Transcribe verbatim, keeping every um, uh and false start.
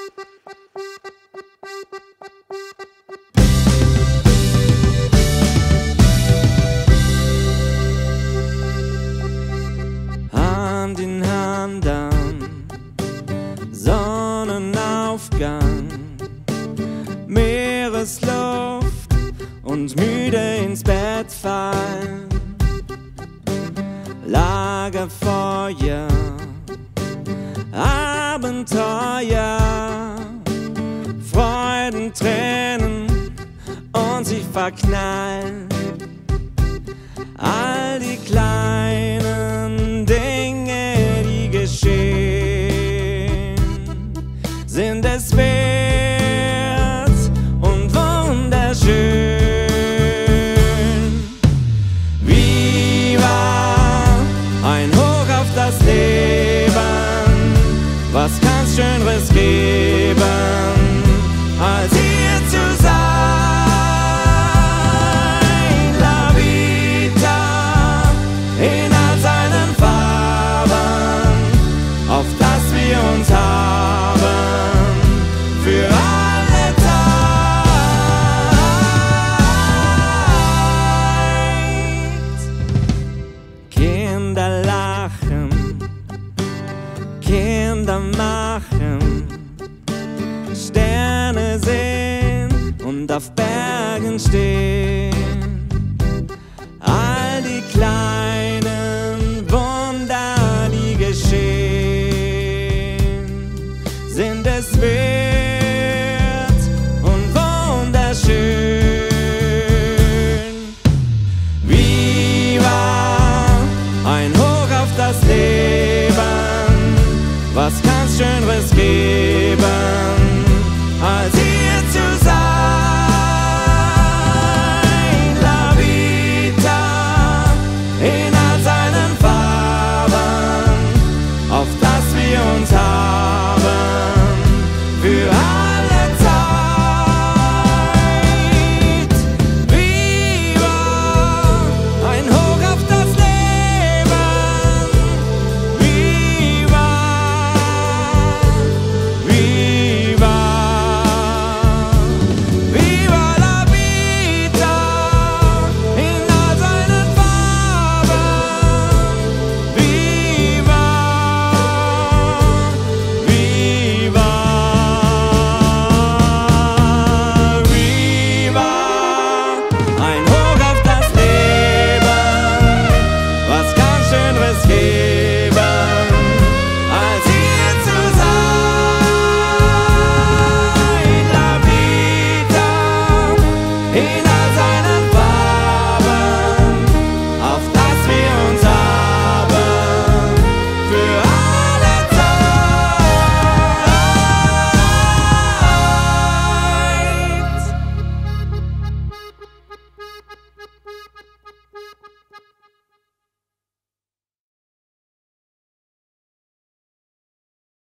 Hand in Hand am Sonnenaufgang, Meeresluft und müde ins Bett fallen, Lagerfeuer, Abenteuer, Freuden, Tränen und sich verknallen. All die kleinen Dinge, die geschehen, sind es wert und wunderschön. Viva, ein Hoch auf das Leben, was kann's Schöneres geben, als hier zu sein. In all seinen Farben, auf das wir uns haben, für alle Zeit. Kinder lachen, Kinder machen, Sterne sehen und auf Bergen stehen. All die kleinen Wunder, die geschehen, sind es wert und wunderschön. Viva, ein Hoch auf das Leben, was kann's Schöneres geben, als hier zu sein. In all seinen Farben, auf das wir uns haben, für alle Zeit. Viva, ein Hoch auf das Leben. Viva, viva, viva la vida, in all seinen Farben. Viva, viva, viva, ein Hoch auf das Leben, was kann Schöneres geben, als hier zu sein. La vida, in